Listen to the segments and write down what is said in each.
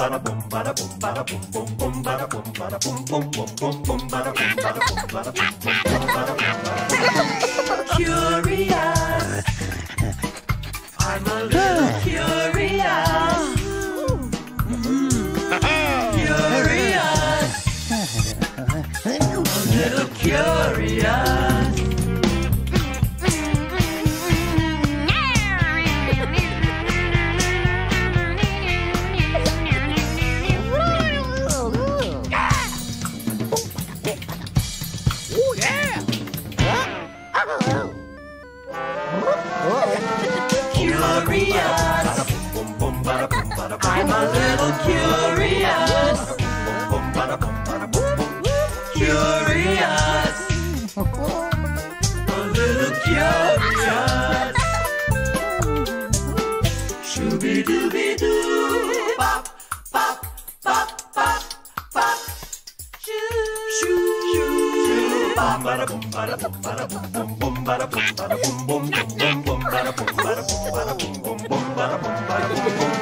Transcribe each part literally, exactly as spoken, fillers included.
bada boom, bada boom, bada boom, boom, boom, bada boom, bada boom, boom, boom, boom, boom, bada boom, bada boom, bada boom, boom, boom, bada boom, bada boom. Curious, I'm a little curious. Curious, a little curious. I'm a little curious. Curious. A little curious. Shooby-dooby-doo. Bop, bop, bop, bop, bop. Shoo, shoo, shoo. Bop, bada boom, bada boom, bada boom, boom, boom, bada boom, bada boom, boom, boom, boom, boom, bada boom, bada boom, bada boom, boom, boom, bada boom, bada boom, boom.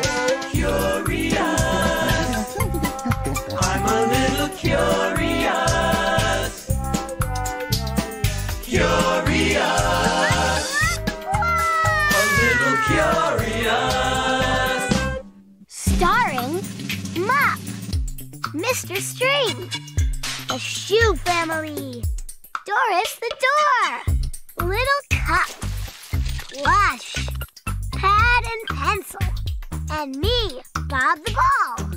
Curious, I'm a little curious. Curious, a little curious. Starring Mop, Mister String, the Shoe Family, Doris the Door, Little Cup, Plush, Pad and Pencil, and me, Bob the Ball.